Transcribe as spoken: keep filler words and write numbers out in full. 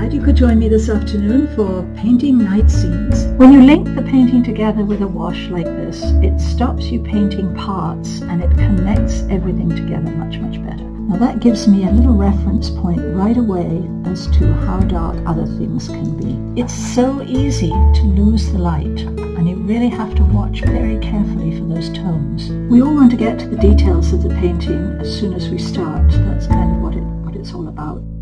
glad you could join me this afternoon for Painting Night Scenes. When you link the painting together with a wash like this, it stops you painting parts and it connects everything together much, much better. Now that gives me a little reference point right away as to how dark other things can be. It's so easy to lose the light, and you really have to watch very carefully for those tones. We all want to get to the details of the painting as soon as we start. That's kind of what it what it's all about.